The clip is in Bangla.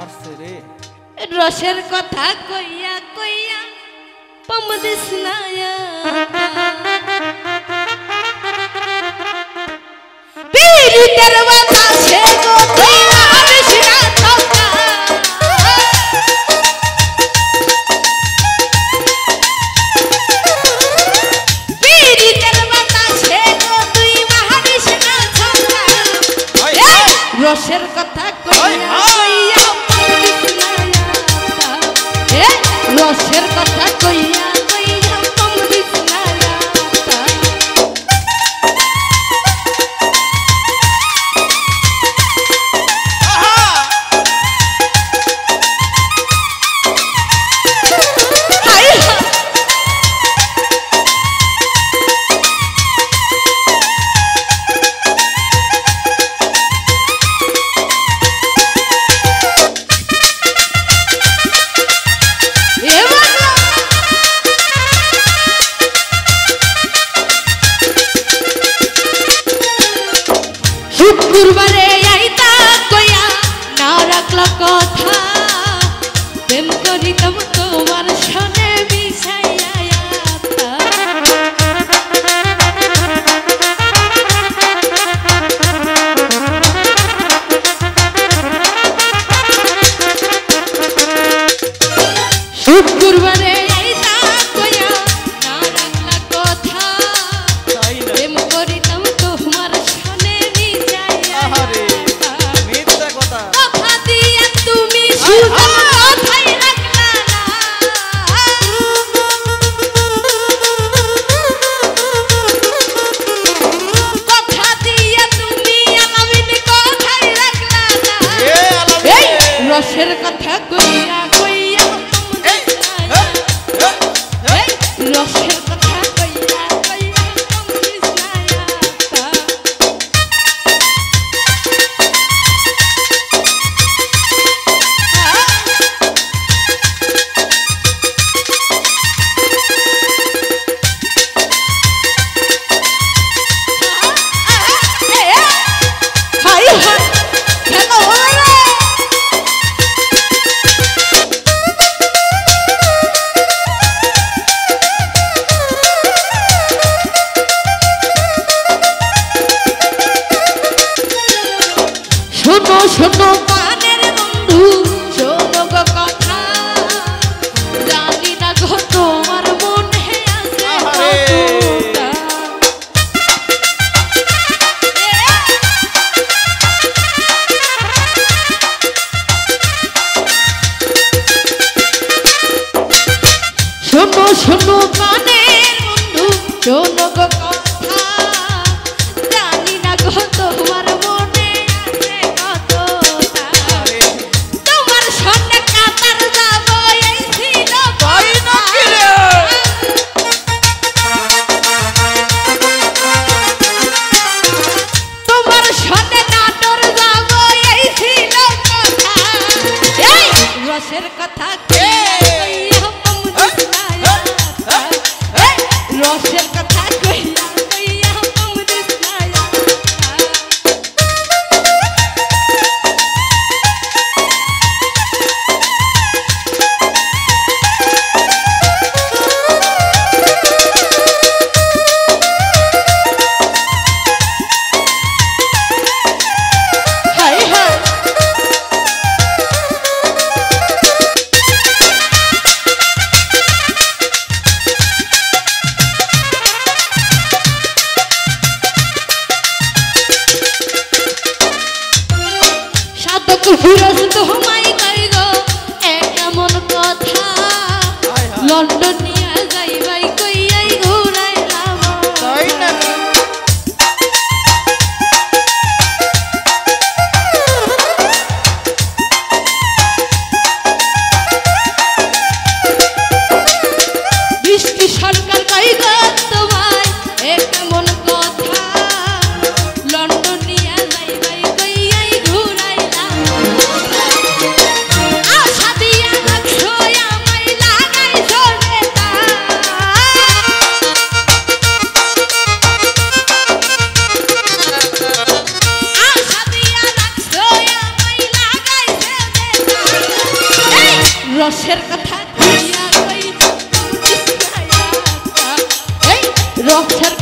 মারছে রে রসের কথা কইয়া কইয়া পাম দিস না পীড়িতের বাতাসে গো তুই মারিস না ঠকা পীড়িতের বাতাসে গো তুই মারিস না ঠকা রসের কথা কইয়া কইয়া রসের কথা কইয়া কইয়া কম দিস না শুক্রবারে আইতা কইয়া না রাখলা কথা প্রেম করিতাম তোমার সনে মিশাইয়া শুক্রবারে আইতা কইয়া না রাখলা কথা প্রেম করিতাম তোমার সনে মিশাইয়া মিথ্যা কথা কথা দিয়া তুমি সুজন কথাই রাখলা না কথা দিয়া তুমি আলামিন কথাই রাখলা না এই রসের কথা কইয়া কইয়া এই রসের কথা কইয়া কইয়া কম দিস না হাই হাই খেলো রে শোনো শোনো কানের বন্ধু শোনো গো কথা জানি না গো তোমার মনে আছে কতটা শোনো শোনো কানের বন্ধু শোনো গো কথা জানি না গো তোমার মনে আছে কতটা তোমার সঙ্গে কাতার যাব এই ছিল তাই নাকি রে? তোমার সঙ্গে নাটোর যাব এই ছিল কথা এই রসের কথা কইয়া কম দিস না এই রসের কথা কইয়া কইয়া কম দিস না হাই হাই রসের কথা কইয়া কই এই রসের